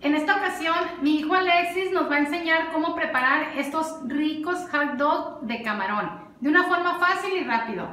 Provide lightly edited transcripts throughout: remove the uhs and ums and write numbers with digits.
En esta ocasión, mi hijo Alexis nos va a enseñar cómo preparar estos ricos hot dogs de camarón de una forma fácil y rápido.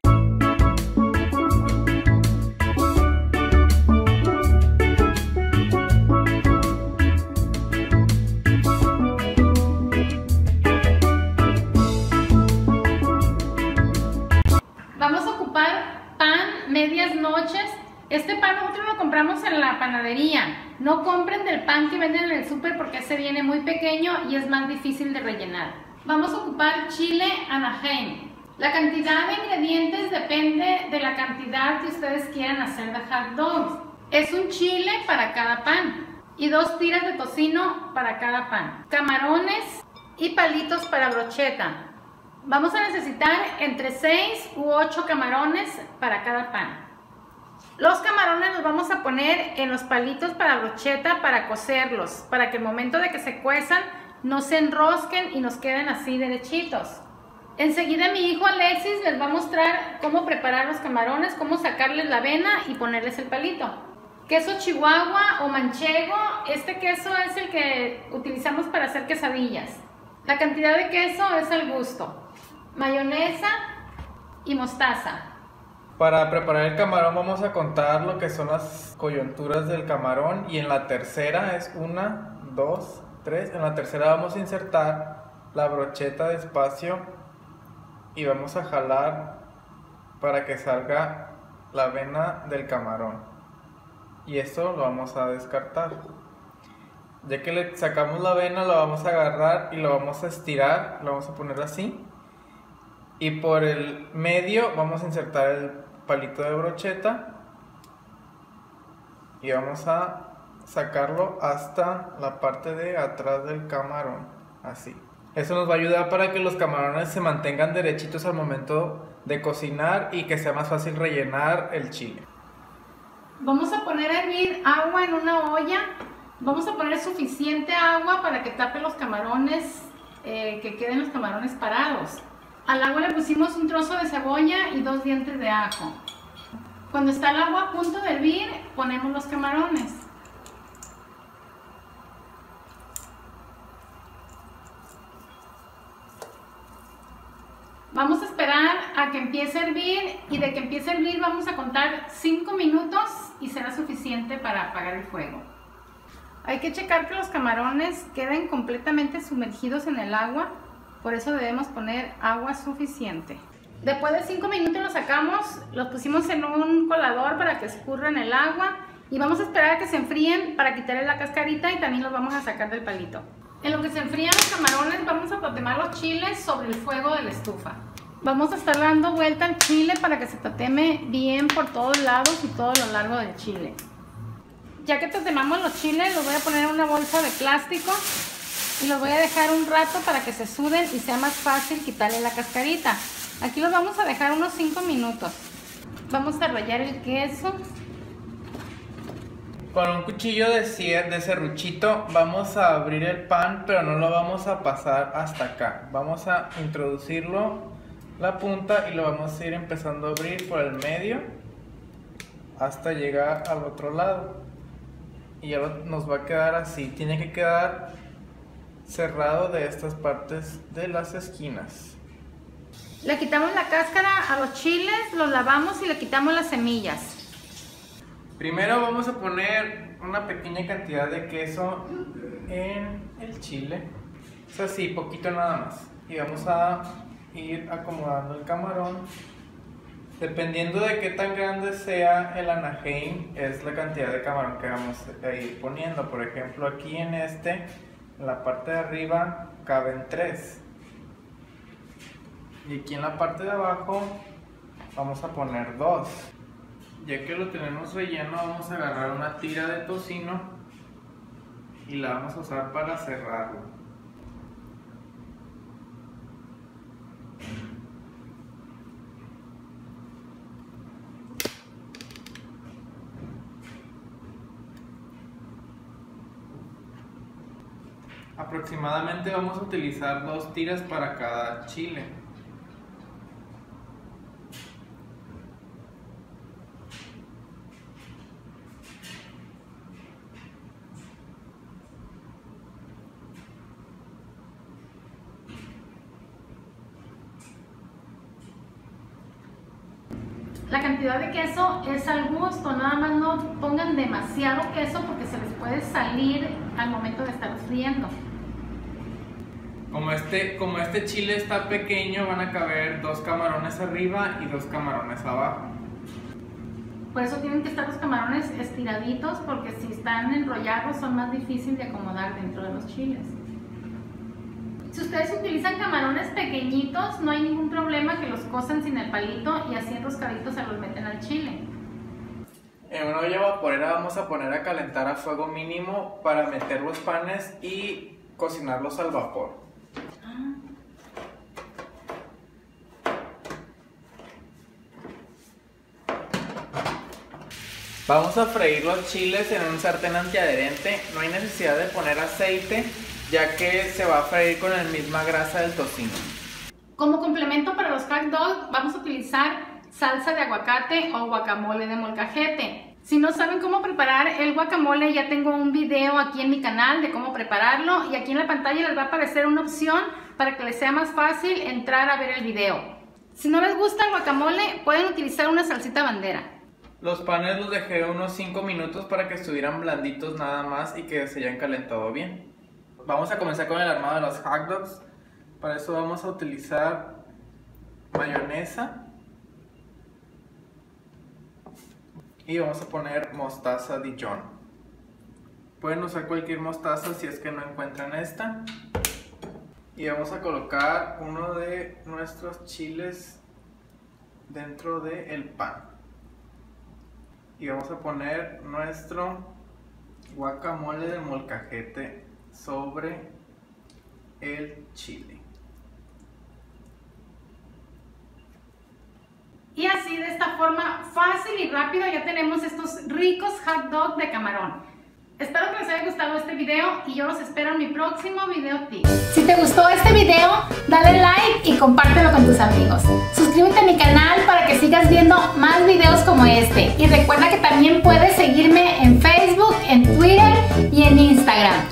Vamos a ocupar pan medias noches. Este pan nosotros lo compramos en la panadería. No compren del pan que venden en el súper porque ese viene muy pequeño y es más difícil de rellenar. Vamos a ocupar chile Anaheim. La cantidad de ingredientes depende de la cantidad que ustedes quieran hacer de hot dogs. Es un chile para cada pan y 2 tiras de tocino para cada pan. Camarones y palitos para brocheta. Vamos a necesitar entre 6 u 8 camarones para cada pan. Los camarones los vamos a poner en los palitos para brocheta para cocerlos, para que el momento de que se cuezan no se enrosquen y nos queden así derechitos. Enseguida mi hijo Alexis les va a mostrar cómo preparar los camarones, cómo sacarles la vena y ponerles el palito. Queso chihuahua o manchego, este queso es el que utilizamos para hacer quesadillas. La cantidad de queso es al gusto. Mayonesa y mostaza. Para preparar el camarón vamos a contar lo que son las coyunturas del camarón y en la tercera es 1, 2, 3. En la tercera vamos a insertar la brocheta despacio y vamos a jalar para que salga la vena del camarón. Y esto lo vamos a descartar. Ya que le sacamos la vena, lo vamos a agarrar y lo vamos a estirar, lo vamos a poner así. Y por el medio vamos a insertar el palito de brocheta y vamos a sacarlo hasta la parte de atrás del camarón, así. Eso nos va a ayudar para que los camarones se mantengan derechitos al momento de cocinar y que sea más fácil rellenar el chile. Vamos a poner a hervir agua en una olla. Vamos a poner suficiente agua para que tape los camarones, que queden los camarones parados. Al agua le pusimos un trozo de cebolla y 2 dientes de ajo. Cuando está el agua a punto de hervir, ponemos los camarones. Vamos a esperar a que empiece a hervir y de que empiece a hervir vamos a contar 5 minutos y será suficiente para apagar el fuego. Hay que checar que los camarones queden completamente sumergidos en el agua. Por eso debemos poner agua suficiente. Después de 5 minutos los sacamos, los pusimos en un colador para que escurran el agua y vamos a esperar a que se enfríen para quitarle la cascarita y también los vamos a sacar del palito. En lo que se enfrían los camarones vamos a tatemar los chiles sobre el fuego de la estufa. Vamos a estar dando vuelta al chile para que se tateme bien por todos lados y todo lo largo del chile. Ya que tatemamos los chiles los voy a poner en una bolsa de plástico y los voy a dejar un rato para que se suden y sea más fácil quitarle la cascarita. Aquí los vamos a dejar unos 5 minutos. Vamos a rallar el queso. Con un cuchillo de serruchito vamos a abrir el pan, pero no lo vamos a pasar hasta acá. Vamos a introducirlo la punta y lo vamos a ir empezando a abrir por el medio hasta llegar al otro lado. Y ya nos va a quedar así. Tiene que quedar cerrado de estas partes de las esquinas. Le quitamos la cáscara a los chiles, los lavamos y le quitamos las semillas. Primero vamos a poner una pequeña cantidad de queso en el chile. Es así, poquito nada más. Y vamos a ir acomodando el camarón. Dependiendo de qué tan grande sea el Anaheim, es la cantidad de camarón que vamos a ir poniendo. Por ejemplo, aquí en la parte de arriba caben 3. Y aquí en la parte de abajo vamos a poner 2. Ya que lo tenemos relleno, vamos a agarrar una tira de tocino y la vamos a usar para cerrarlo. Aproximadamente vamos a utilizar 2 tiras para cada chile. La cantidad de queso es al gusto, nada más no pongan demasiado queso porque se les puede salir al momento de estar friendo. Como este chile está pequeño, van a caber 2 camarones arriba y 2 camarones abajo. Por eso tienen que estar los camarones estiraditos, porque si están enrollados son más difíciles de acomodar dentro de los chiles. Si ustedes utilizan camarones pequeñitos, no hay ningún problema que los cosan sin el palito y así enroscaditos se los meten al chile. En una olla vaporera vamos a poner a calentar a fuego mínimo para meter los panes y cocinarlos al vapor. Vamos a freír los chiles en un sartén antiadherente. No hay necesidad de poner aceite, ya que se va a freír con la misma grasa del tocino. Como complemento para los hot dogs vamos a utilizar salsa de aguacate o guacamole de molcajete. Si no saben cómo preparar el guacamole, ya tengo un video aquí en mi canal de cómo prepararlo y aquí en la pantalla les va a aparecer una opción para que les sea más fácil entrar a ver el video. Si no les gusta el guacamole, pueden utilizar una salsita bandera. Los panes los dejé unos 5 minutos para que estuvieran blanditos nada más y que se hayan calentado bien. Vamos a comenzar con el armado de los hot dogs. Para eso vamos a utilizar mayonesa y vamos a poner mostaza Dijon. Pueden usar cualquier mostaza si es que no encuentran esta. Y vamos a colocar uno de nuestros chiles dentro del pan. Y vamos a poner nuestro guacamole de molcajete sobre el chile. Y así, de esta forma fácil y rápido, ya tenemos estos ricos hot dogs de camarón. Espero que les haya gustado este video y yo los espero en mi próximo video tip. Si te gustó este video, dale like y compártelo con tus amigos. Suscríbete a mi canal para que sigas viendo más videos como este. Y recuerda que también puedes seguirme en Facebook, en Twitter y en Instagram.